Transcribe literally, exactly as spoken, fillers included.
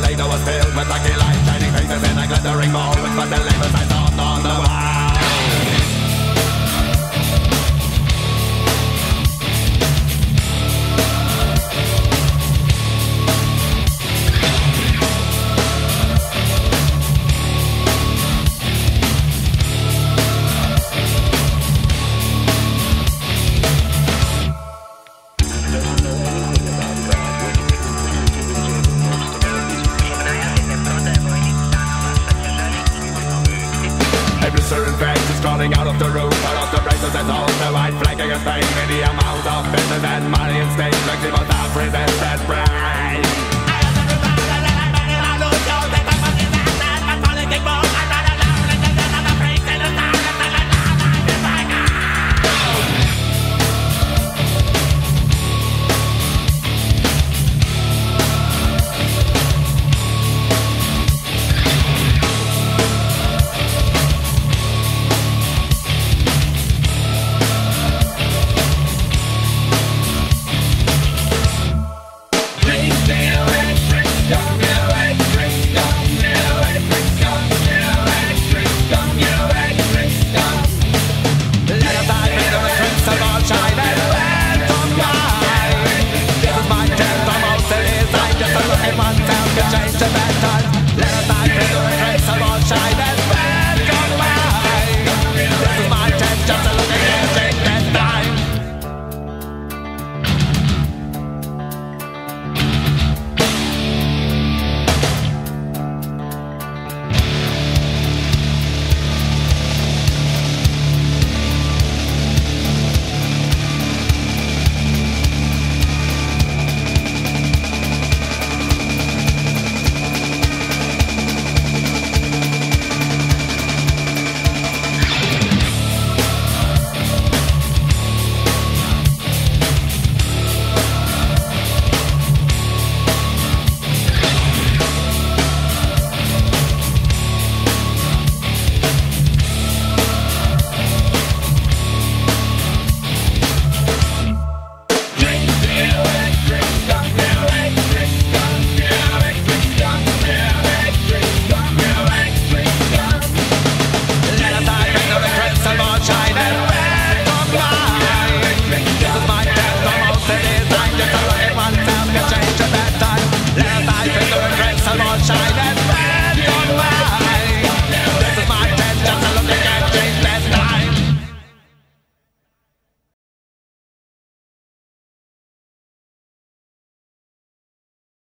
arena was filled with lucky lights, shining faces in a glittering ball, which was the labels I saw on the wall. Certain faces crawling out of the roof, out of the braces and holes, the white flag against pain, with the amount of business and money and state, like the most of resistance brain.